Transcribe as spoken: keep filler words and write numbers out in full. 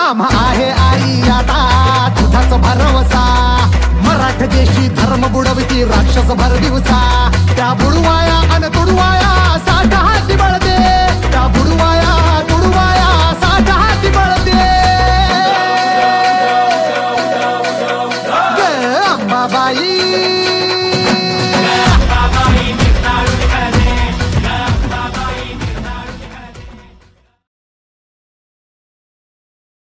आम्हा आहे आई आता तुझाच भरवसा, मराठ देशी धर्म बुडविती राक्षस भर दिवसा।